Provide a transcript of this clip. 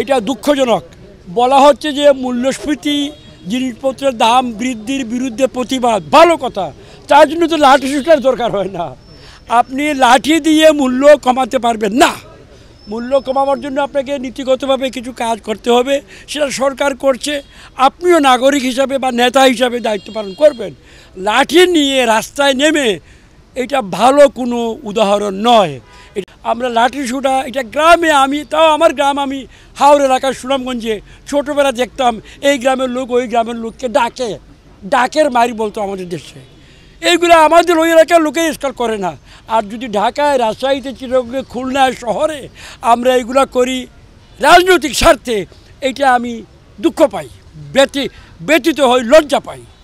এটা দুঃখজনক। বলা হচ্ছে যে মূল্যস্ফীতি, জিনিসপত্রের দাম বৃদ্ধির বিরুদ্ধে প্রতিবাদ, ভালো কথা, তার জন্য তো লাঠি সুটার দরকার হয় না। আপনি লাঠি দিয়ে মূল্য কমাতে পারবেন না। মূল্য কমাবার জন্য আপনাকে নীতিগতভাবে কিছু কাজ করতে হবে, সেটা সরকার করছে। আপনিও নাগরিক হিসাবে বা নেতা হিসাবে দায়িত্ব পালন করবেন। লাঠি নিয়ে রাস্তায় নেমে এটা ভালো কোনো উদাহরণ নয়। আমরা লাঠি শুটা এটা গ্রামে, আমি তাও আমার গ্রাম, আমি হাওড় এলাকার সুনামগঞ্জে ছোটোবেলা দেখতাম এই গ্রামের লোক ওই গ্রামের লোককে ডাকের মারি বলতো আমাদের দেশে। এইগুলো আমাদের ওই এলাকার লোকে স্কাল করে না। আর যদি ঢাকায়, রাজশাহীতে, চিটাগংয়ে, খুলনায় শহরে আমরা এইগুলো করি রাজনৈতিক স্বার্থে, এটা আমি দুঃখ পাই, ব্যতীত হই, লজ্জা পাই।